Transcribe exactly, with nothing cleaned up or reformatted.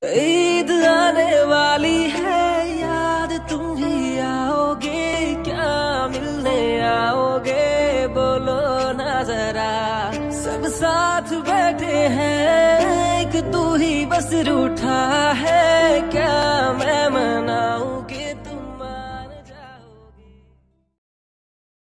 ईद आने वाली है, याद तुम भी आओगे क्या? मिलने आओगे बोलो ना जरा। सब साथ बैठे हैं, एक तू ही बस रूठा है क्या?